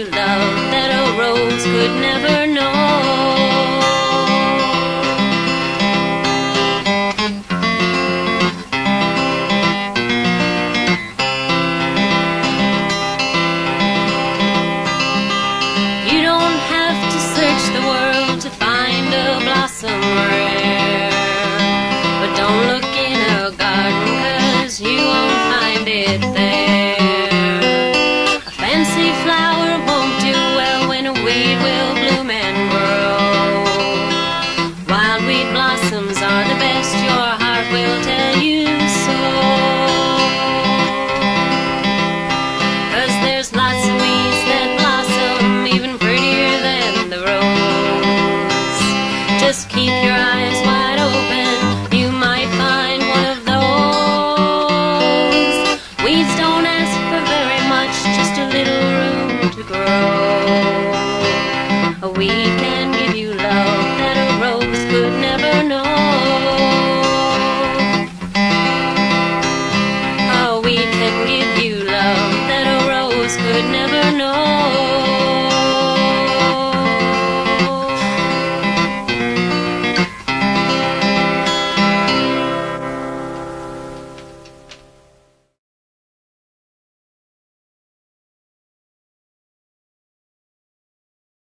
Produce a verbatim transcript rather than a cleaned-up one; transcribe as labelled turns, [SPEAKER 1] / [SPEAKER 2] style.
[SPEAKER 1] you love that a rose could never know. You don't have to search the world to find a blossom rare, but don't look in a garden, 'cause you won't find it there. A fancy flower won't do well when a weed will bloom and grow. Wildweed blossoms are the best, your heart will tell you so. 'Cause there's lots of weeds that blossom even prettier than the rose. Just keep your eyes